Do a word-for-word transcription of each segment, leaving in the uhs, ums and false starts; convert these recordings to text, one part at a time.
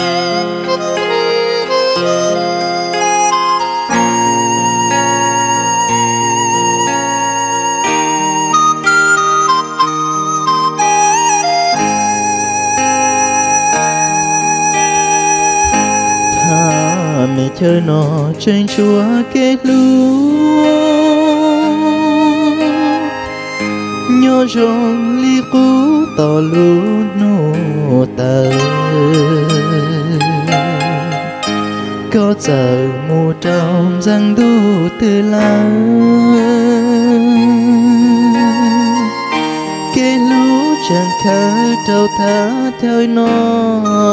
mẹ chơi nó trên chúa kết lúa nhớ rong li cú tỏ lúa nô tờ có giờ mùa trong răng đu từ lá kết lúa chẳng khơi trâu thả theo nó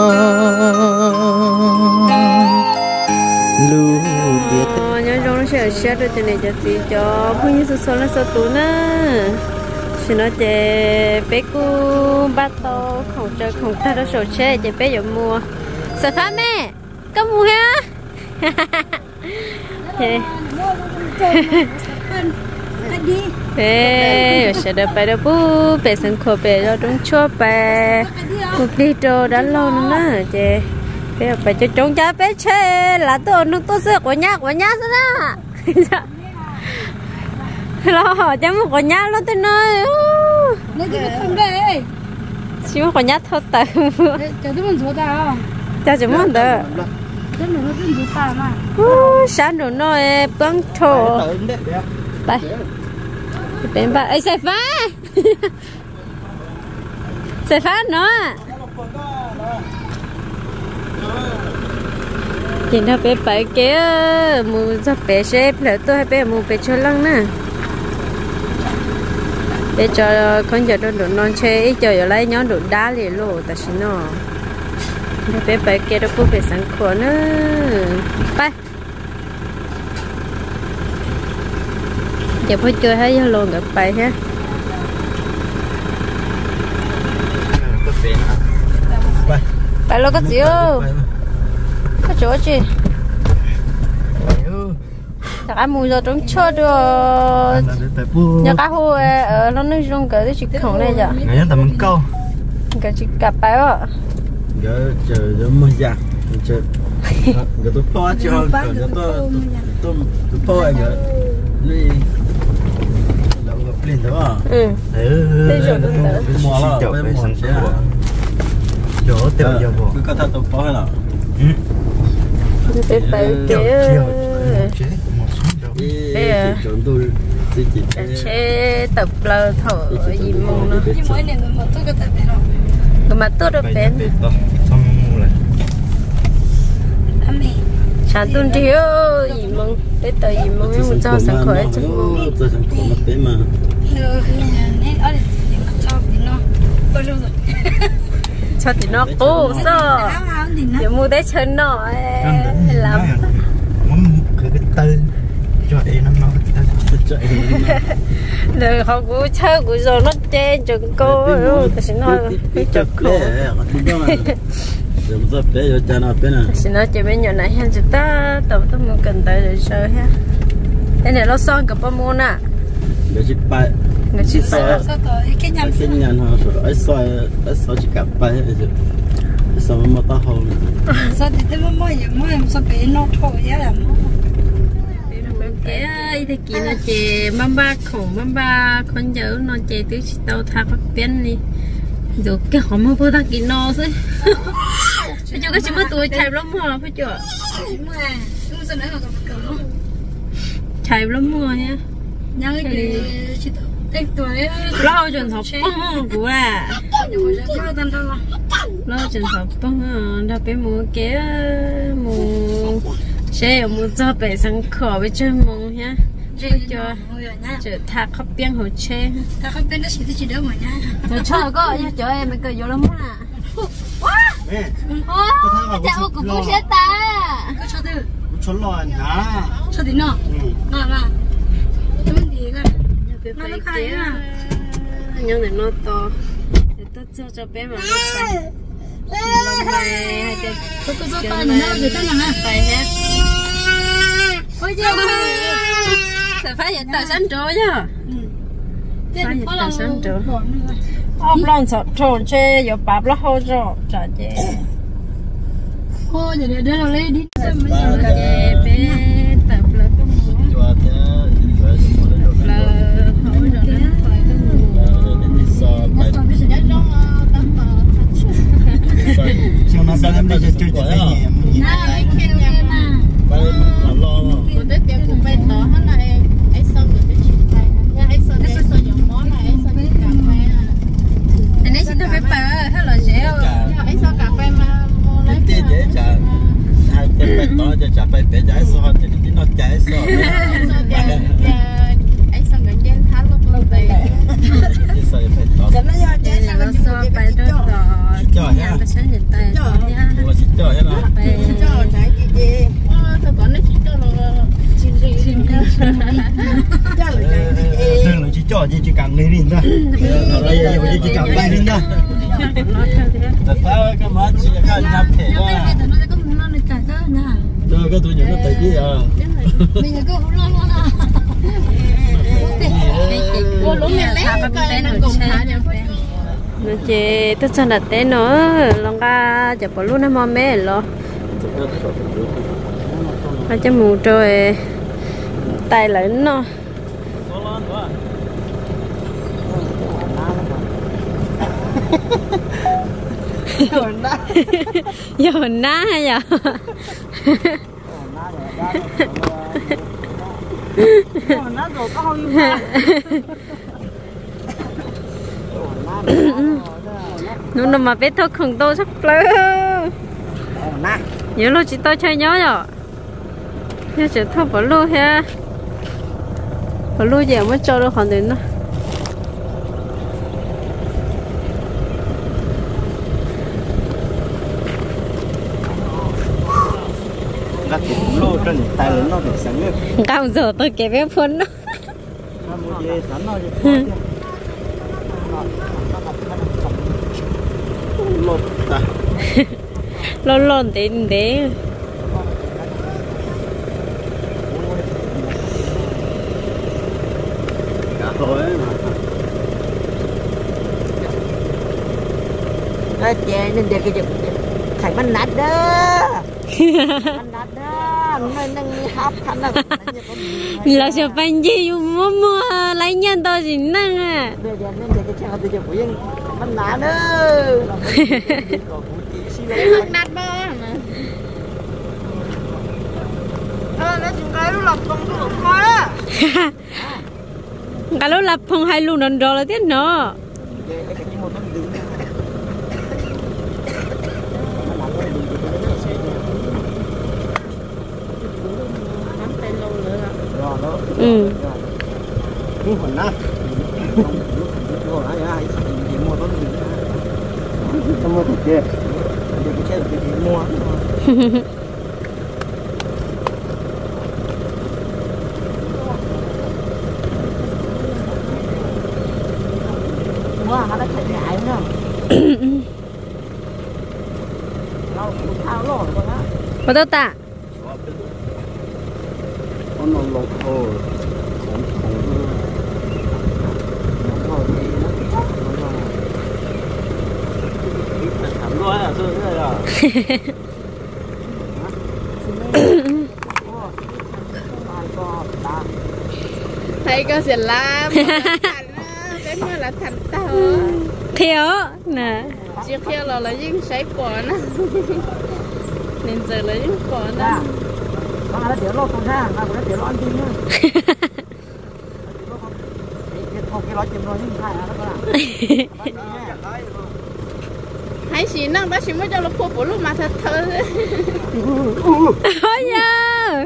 lu địa ờ nhớ trong nó sẽ sẽ được cho này cho chị cho phụ nữ số là số tuổi nữa chị nói chị bé cô ba tô không chơi không thay đó sổ xe chị bé giờ mua sợ phá mẹ có mua ha bé sẽ được bé được bu bé sinh khổ bé rồi đúng chúa bé cuộc đi trâu đã lâu nữa chị bé phải cho chúng cha bé chơi là tôi nước tôi sẽ của nhà của nhà thế nào lo chấm một của nhà luôn tôi nói nó thì không đây chỉ một của nhà thôi tại cho chúng mình số tao cho chúng mình được chúng mình nó chúng mình tao mà sáng rồi nói bắn thổ đây bên bạn ấy sẽ phá sẽ phá nó nhìn nó bé phải kia mua cho bé xếp là tôi hay bé mua bé cho lăng nè để cho con giờ đồ non chơi cho giờ lấy nhóm đồ đá liền luôn ta xin nó bé phải kia đó cũng phải sẵn khổ nữaไปgiờ phải chơi hết luôn gặpไปhaไปluôn có gì không có chỗ gì chắc ăn mùi rồi trống chua được nhà cá hồ ở nó nuôi rong cái chỉ khổng này giờ ngày tầm mình câu cái chỉ cặp bài ạ giờ chờ giờ mới già chờ giờ tôi po cho giờ tôi tôi tôi po anh giờ đi đâu gặp liền đó à ừ ừ mua là phải mua xe chỗ tiêu giờ bộ cứ có thằng tôi po hay là bé phải kia bây chọn tôi chỉ chỉ chế tập lơ thở gì mông nó mỗi年我做个特别了 cái mà tốt được bé sáng tuần thiếu gì mông để tới gì mông em muốn cho sáng khỏe chứ mông cho sáng khỏe một bé mà cho thì nó cố sao giờ mua để chân nó làm muốn cái cái tư cho em nó nói cái rồi họ cũng chơi cũng rồi nó chơi chừng cô luôn thì nói cái chừng cô rồi bé rồi cha nó bé nè thì nói chị bên nhỏ này hen chúng ta tao tao muốn cần tới để chơi ha cái này nó sonกับประมูลน่ะ để chích bay người chích soi cái nhầm cái nhầm họ soi ấy soi ấy soi chỉ cặp bay ấy chứ soi mà tao hồn soi thì tôi mới mới mới soi bị nó thôi giá là cái thì kia nó chè mamba khổng mamba con nhớ nó chè tứ chỉ tao thà các bên đi rồi cái họ mới vừa thà kia nó thôi bây giờ cái chỉ mới tuổi chạy lắm mùa phải chưa chạy lắm mùa nha nhớ cái chỉ tết tuổi lo chuẩn học bông của à lo chuẩn học bông đã bé mua cái mua xe mua cho bé sang khổ với chơi mông nhá cho cho thà khóc tiếng hồ xe thà khóc tiếng nó chỉ chỉ đỡ mà nhá rồi cho có cho em mình cười vô lắm à wow chả có cục xe ta có cho từ cho lòi ná cho tí nọ nọ mà chúng thì cái nó nó khai à nhớ này nó to để tôi cho cho bé mà nó phải lần này hay để tôi tôi cho tay nó để tay nó phải hết ôi chưa phải phải hiện tại sáng trôi chứ phải hiện tại sáng trôi ông lòng sợ trồn chơi giờ bạp nó hôi rồi trả chè ô giờ để nó lên đi chè bé tập là có mùa cho thế rồi một lần rồi là hậu rồi nó phải có mùa đi so bài xong cái sự nhớ trong tấm cho nó sang em đây chơi chơi chơi nhẹ na cái khen nhà mà bài là lo mà của tết tiệc cùng bay đó hắn là ấy xong rồi cái chuyện này nha ấy xong ấy xong những món này ấy xong cái cà phê anh ấy chỉ tôi phải bảo hay là dễ ấy xong cà phê mà cái tiền dễ trả hai cái bài đó cho trả bài bé trái so thì cái nó trái so ấy xong cái gen thắt luôn con tay cái sợi bài đó đây là nó so bài đó rồi nhà nó sẽ nhìn tay nha là chỉ cho thế nào thôi còn nó chỉ cho nó chỉ gì đừng là chỉ cho chỉ càng lên đi ra đây giờ chỉ càng bay lên ra แต่ถ้าก็มาชี้ก็ยับเถอะ nó có muốn nó được cả cơ nha เออก็ตัวอย่างนั้นแต่ที่อ่ะ mình có muốn lo lo nào cô lúc mình lấy cái nó cùng thả nhau nó chỉ tất nhiên là té nó lòng ga chụp vào luôn nó mò mé lo nó cho mù trôi tay lớn nó giờ ná hay giờ nó nằm mà biết thôi không tôi sắp lơ nhớ luôn chị tôi chơi nhớ rồi nhớ chị thôi bỏ luôn ha bỏ luôn giờ mới cho được khoảng đến đó là thì lô trên tay nó thì sáng nhất cao giờ tôi kể với phun đó một dê sẵn nó thì lột ta lon lon tí tí cả rồi mà cái chè nên để cái chè khải bánh nát đó bánh nát đó nó nâng hấp thành nó là sợ bánh gì mua mua lấy nhân tôi gì năng à để để nên để cái chè tôi chè phụ yên bánh nát nữa hưng nát bơ ờ nó chúng cái lúc lọc con lúc coi á cái lúc lập phong hai luôn đòn rồi tiếc nó ừ cái phần nát rồi ai ai chỉ mua đó không mua thịt chè để cái chè thì mua mua nó chạy ngại nữa lâu thao lỗ rồi đó có tốt ta con nó lột thôi rồi à rồi rồi à thấy có sẽ làm cái mà là thành tao thiếu nè chiếc kia là là những sấy bỏ nó nên giờ là những bỏ nó nó là tiểu lô con ra nó là tiểu lô ăn chim nữa không cái lô chim rồi nhưng phải nó có hay xí năng đó chỉ mới cho nó phụ phụ lúc mà thật thơ ôi da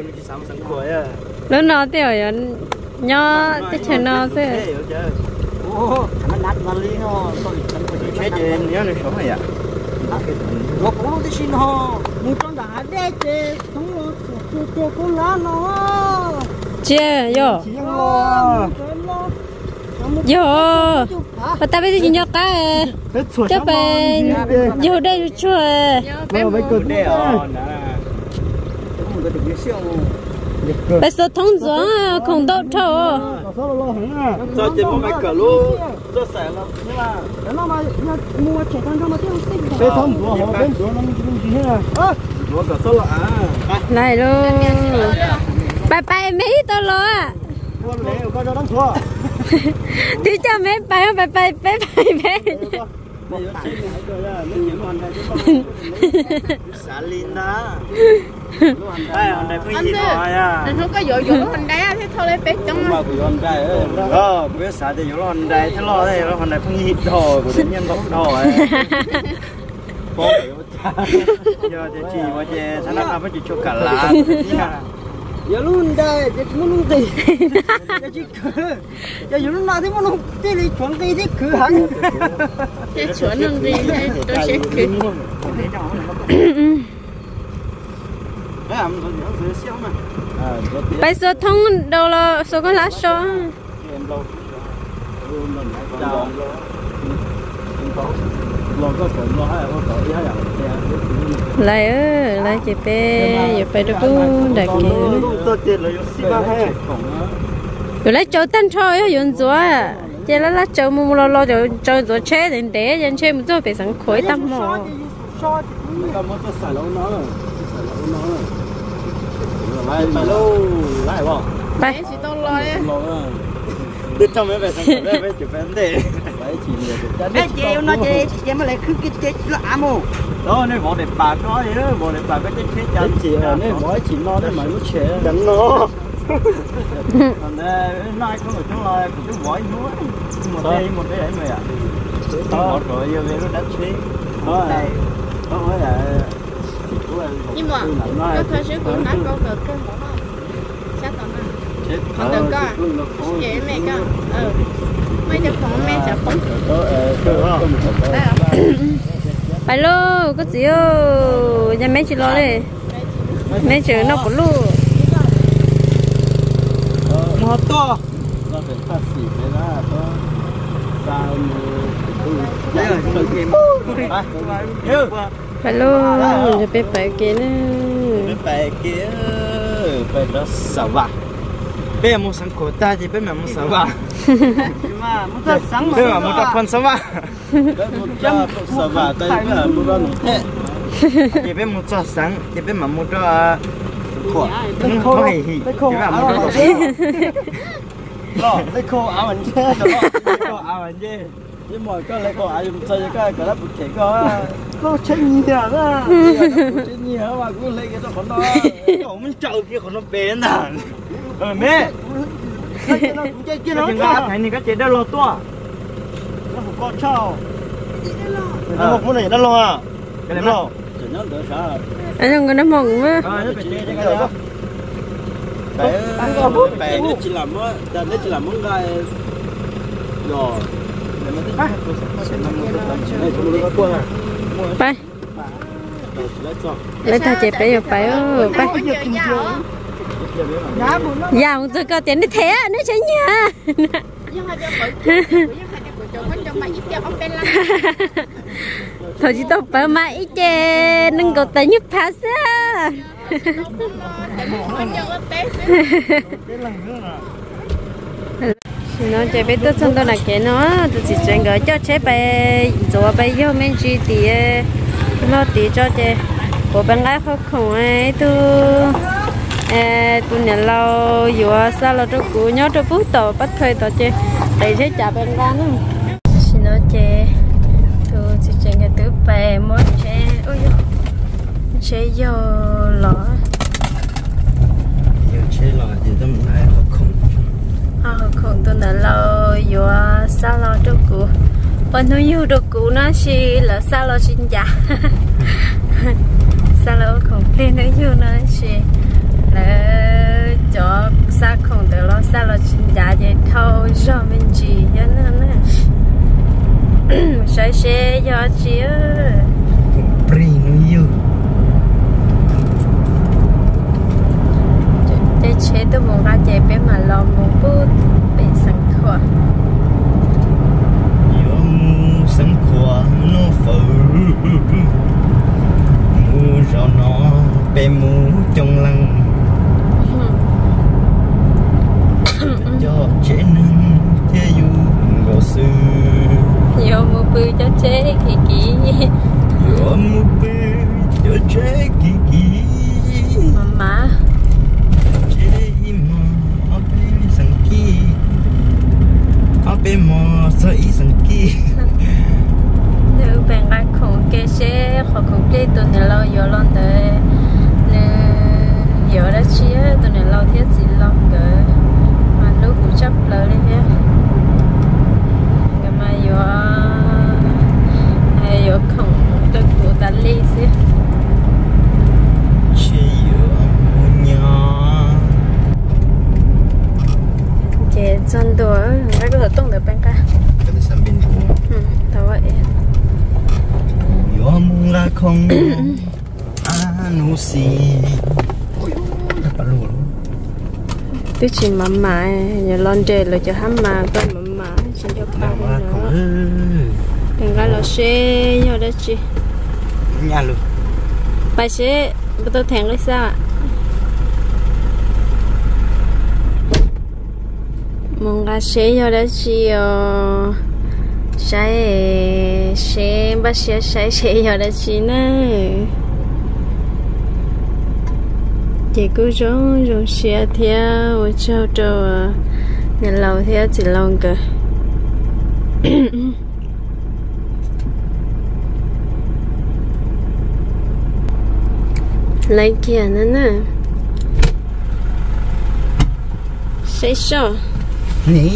lúc nó tiểu rồi nhỏ cái chuyện nó sẽ ô nó nát mà li nó tôi chẳng có gì chết gì nhớ được sống này à nó cũng không thể xin họ một con đã đẻ chết không có chết chết con lá nó chưa vô vô và ta bây giờ nhìn nhau cái cho bên vô đây chơi bây giờ thông gió không tốt đâu cho chị mua mấy cả luôn tôi xài là nhưng mà nó mà mua trẻ con cho nó tiêu xinh thế xong vừa họ bên vừa nó cũng gì hết à vừa cả tôi là à này luôn bye bye mấy tôi lo à con lẽ con cho đóng thua tí cho mấy bye bye bye bye bye bye xả linh đó đây hôm nay có gì rồi à nên không có dội dội mình đá thế thôi lấy bé trong mà của hôm nay ờ biết xả thì dội hôm nay thế lo đây hôm nay không gì đồ của đến nhân vật đồ giờ thì chỉ mà về thằng nào phải chịu cho cả lá giờ luôn đây giờ muốn luôn gì giờ chỉ cứ giờ luôn nào thì muốn luôn tí đi chuẩn tí thì cứ hẳn thế chuẩn luôn đi thế tôi sẽ cứ bây giờ thông đâu là số con lá số lại ơi lại chị bé giờ phải được cũng đại kia rồi lấy chỗ tan thôi á dùng gió à chị lấy lá chỗ mua lo lo rồi cho gió chế đến để dân chế một chỗ bị sẵn khối tâm mồ bé chỉ tôi lo đấy đi trong mấy về sang mấy về chụp em để lấy chỉ nhiều bé chị nó chị chị mà lại cứ cái chết là ám ô đó nên bỏ để bạc nó thì đó bỏ để bạc cái chết chết chân chị à nên bỏ chỉ nó đấy mà nó trẻ đừng nó còn đây nay có người chúng là cũng chúng bỏ núi một đây một đây đấy mày ạ bỏ rồi giờ về nó đánh xí đó đây đó mới là nhưng mà có thời sự cũng đã có được cái món không chắc còn nào còn được cơ vậy mẹ cơ ừ mấy đứa con mẹ chả không phải luôn có gì ô nhà mấy chị lo đi mấy chị nó cũng luôn nó to nó phải phát xỉ thế là to sao đấy là cái game phải luôn rồi bé phải kia nữa bé phải kia phải đó sao vậy bé muốn sang cổ ta thì bé mà muốn sao vậy mà muốn ta sáng mà bé mà muốn ta phân sao vậy bé muốn ta sao vậy đây là muốn ta nông thế thì bé muốn cho sáng thì bé mà muốn cho khổ không hề hì thì bé mà muốn cho đó lấy khô áo mình chứ đó khô áo mình chứ nhưng mà có lấy khô áo mình chơi cái cái đó bự thể có nó chết nhiều đó chết nhiều mà cũng lấy cái đó còn nó không muốn trâu kia còn nó bén à ờ mẹ cái nó cái cái nó cái này cái chế đó lo to nó không có trâu nó một món này nó lo à cái này lo chỉ nó đỡ sao anh không có nó mỏng quá ờ nó phải chế cái đó bé bé nó chỉ làm á nó chỉ làm món gai rồi ไปlấy ta chẹp bé vào phải ơiไปdạ một giờ có tiền đi thế nó sẽ nhà thôi chỉ tao phải mà ít chè nâng cầu tay nhấp phá ra nó chơi bé tốt hơn tôi là cái nó tôi chỉ chơi gọi cho chế bé rồi bé vô men chi thì lo tí cho chế của bạn gái khó khăn ấy tôi tôi nhận lâu vừa sao là tôi cũ nhớ tôi bút tàu bắt thuê tàu chế để chế trả bạn gái nữa xin nó chế tôi chỉ chơi cái thứ bé mỗi chế ôi chế vô lọ nhiều chế lọ thì tôi muốn ai khó khăn à không tôi đã lâu vừa sao lo cho cụ bên tôi yêu được cụ nó chỉ là sao lo xin giả sao lo không lên nó yêu nó chỉ là cho sao không được lo sao lo xin giả vậy thôi cho mình chỉ cho nó nè sai xe do chị ơi pri nó yêu để chế tôi muốn ra chế bé mà lo muốn bút bị sẵn khỏa yêu sẵn khỏa nó phở mua cho nó bé mua trong lăng cho chế nâng thế yêu gò sư cho chế kỳ kỳ gió mùa bê cho chế kỳ kỳ mama chế mà ở bên sân kỳ ở bên mò sợi sân kỳ nếu bên cái không cái xe họ không cái tụi này lâu giờ lâu tới nên giờ đã chia tụi này lâu thiết gì lâu cơ mà lúc cũng chấp lời đấy nhé cái mà giờ hay giờ không tôi cũng đã đi xí chế giờ mua nhỏ chế chân đồ cái cái tung được bên cái cái này sang bên đó ừ tao vậy gió mùa là không anu si tôi chỉ mama giờ lon chơi rồi cho ham mà con mama chỉ cho ba nữa đừng có lo xe nhau đấy chị nhà luôn bài xe bắt đầu thèn cái sao ạ mong cái xe nhau đấy chị ờ xe xe bắt xe xe xe nhau đấy chị nè chị cứ giống giống xe theo ở châu châu nhà lâu theo chỉ lâu cơ lấy kia nữa nè xe sao nè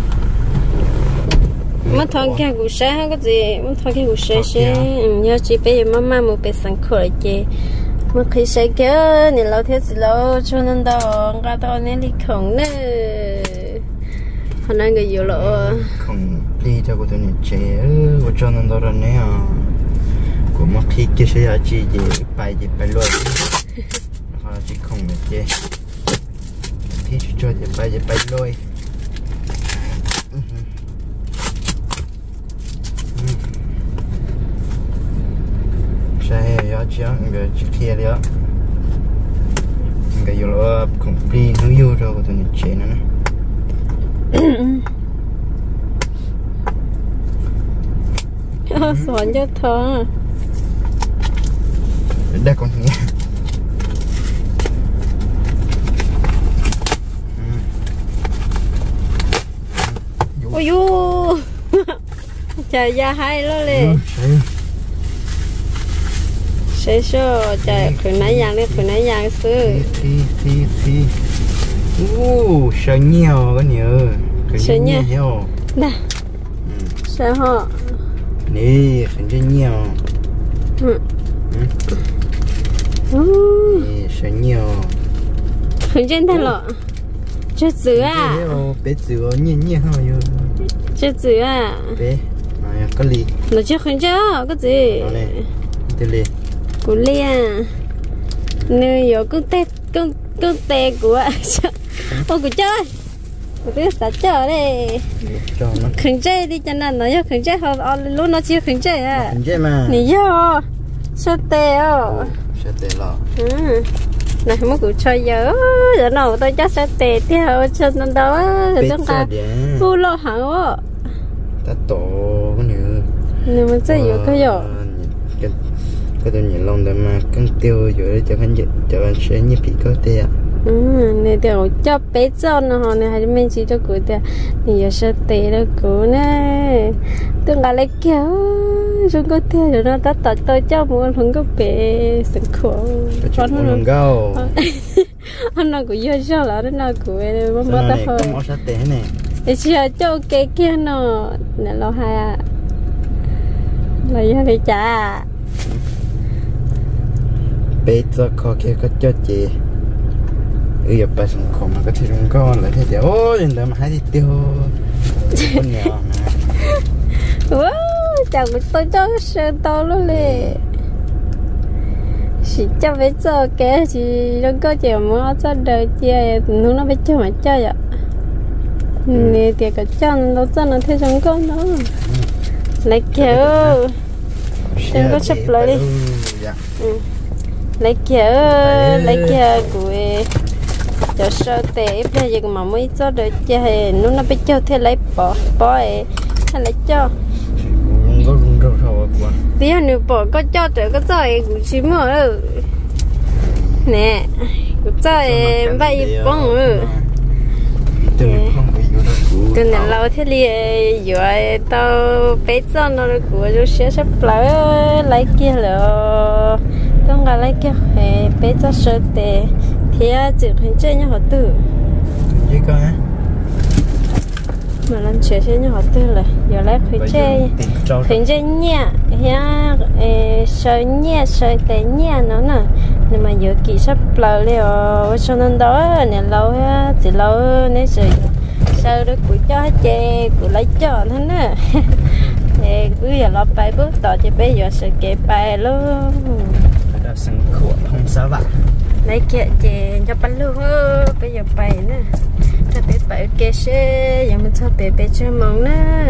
mất thằng kia cũng xe cái gì mất thằng kia cũng xe xe nhớ chị bây giờ mama một cái sẵn khổ chị mà khi xe kia nên lâu thế gì lâu cho nên đó người ta nên đi khổng nè hôm nay người yêu lộ không đi cho cô tôi nhận chế của cho nên đó là nè của mất khi kia sẽ chỉ gì bài gì bài luôn họ chỉ không được chế khi cho gì bài gì bài luôn saya ya jangan enggak cikir ya enggak yo lo complete no yo ro tu ni chena na oh sọn cho thơ đây con nghe ôi yo trời da hay lo lê sẽ số trời khởi nãy giang đi khởi nãy giang sư thì thì thì u sợ nhiều cái nhiều sợ nhiều nè sợ họ nè khởi cho nhiều ừ nè sợ nhiều khởi trên thay lọ chết dữ à bé dữ nhiều nhiều hơn nhiều chết dữ à bé này cái gì nó chết khởi chưa cái gì cái gì của Lia nơi giờ cứ tê cứ cứ tê của ô của chơi của tôi sẽ chờ đây khẩn chơi đi cho nên nó giờ khẩn chơi họ luôn nó chưa khẩn chơi à khẩn chơi mà nị giờ sao tê ô sao tê lo ừ này không có chơi giờ giờ nào tôi chắc sẽ tê theo cho nên đó chúng ta u lo hẳn quá ta tổ cái nữa nhưng mà chơi giờ cái giờ cái tôi nhìn lòng đó mà căng tiêu rồi cho anh cho anh sẽ như bị có tiền ừ này đều cho bé cho nó họ này hay mình chỉ cho cụ tiền thì giờ sẽ tệ đó cụ này tôi ngã lấy kéo chúng có tiền rồi nó tắt tắt tôi cho muốn không có bé sừng khổ cho nó không gao anh nó cũng vô cho là nó cụ mới mới ta thôi không có tiền này để chia cho cái kia nó này lo hai à là giờ đi trả bé cho khó kia có cho chị ừ giờ bà sống khổ mà có thể không có lại thế thì ôi nên là mà hai thì tiêu con nhỏ mà wow chẳng có tôi cho sơn to luôn nè chỉ cho bé cho cái chỉ không có chiều mà cho đời chia nó nó bé cho mà cho vậy nè thì cái cho nó cho nó thấy không có nó lấy kiểu đừng có chụp lại đi lấy kia lấy kia của cho sao tệ bây giờ mà mới cho được chơi nó nó bị cho thế lấy bỏ bỏ hay lấy cho rau thầu quá tí nữa bỏ có cho trở có chơi cũng chỉ mở rồi nè cũng chơi bay bóng rồi từ nãy lâu thế li rồi tao bé cho nó của rồi sẽ sắp lại lấy kia rồiต้องการอะไรแค่เป๊ะจะเสดเทียจืดเห็นเจ้าเนี่ยหัวตื้อยี่ก็ฮะมาลันเชื่อเจ้าเนี่ยหัวตื้อเลยอย่าแลกเห็นเจ้เห็นเจ้าเนี่ยเฮียเออเสยเนี่ยเสยแต่เนี่ยนั่นน่ะนี่มาเยอะกี่สับเปล่าเลยอ๋อว่าฉะนั้นđóเนี่ยเราฮะจะเราเนี่ยเสยเสยด้วยกูเจ้าเจ้กูไล่เจ้าท่านน่ะเอ้กูอย่าเราไปbướcต่อจะไปอย่าเสยเก็บไปลูกสังขวดห้องสวัสดิ์ lấy kia chè cho bánh luôn ơ bây giờ bày nè cho bé bày kia xe giờ mình cho bé bé chơi món nè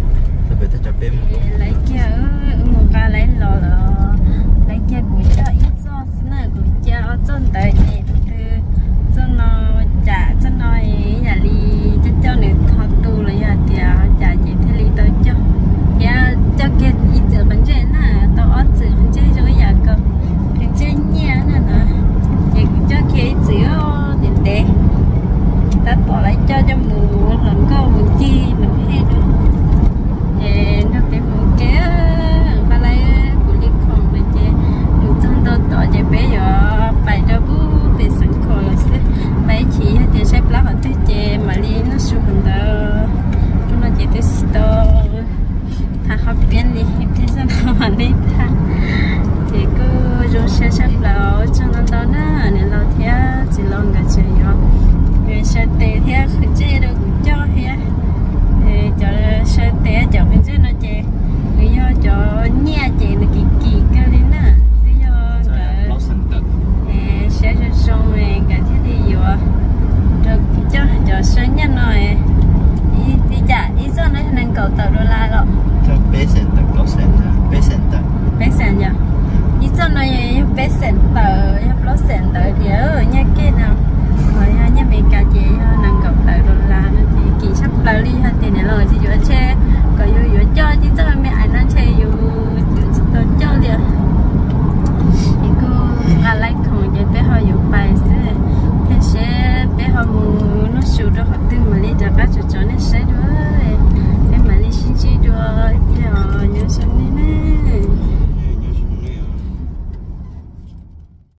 lấy kia một cái lấy lò lò lấy kia của cho ít cho nè của cho chân tới nhẹ từ cho nó trả cho nó nhà ly cho cho nữa thọ tu là giờ thì trả chị thế ly tới cho ya cho kia ít chữ bánh chè nè tao ót chữ bánh chè cho cái nhà cơ bánh chè nhẹ nè nè chị cho kia chữ tiền đề ta bỏ lại cho cho mù lần câu một chi mình hết để nó để một cái ba lại của liên không để chị được chân tôi tỏ chị bé giờ bài cho bố để sẵn khổ là sẽ bài chỉ để xếp lá ở thế chị mà đi nó xuống đó chúng nó chỉ tới store thà học biến đi thế sao mà đi thà thì cứ dùng xe xếp lá cho nó đó nè nên lo thế chỉ lo cái chuyện đó rồi xe tê thế không chơi được cho thế cho xe té cho bên dưới nó chè lý do cho nhẹ chè là kỳ kỳ cái đấy nè lý do cái xe cho xong rồi cái thiết đi vô được cho cho xe nhân rồi đi đi trả đi cho nó nên cầu tàu đô la rồi cho bé sen tàu có sen bé sen tàu bé sen nhá đi cho nó bé sen tàu nó sen tàu thì ở nhà kia nào rồi nhà mình cả chị nên cầu tàu đô la nó kỳ sắp tới đi hơn tiền này rồi thì chỗ chơi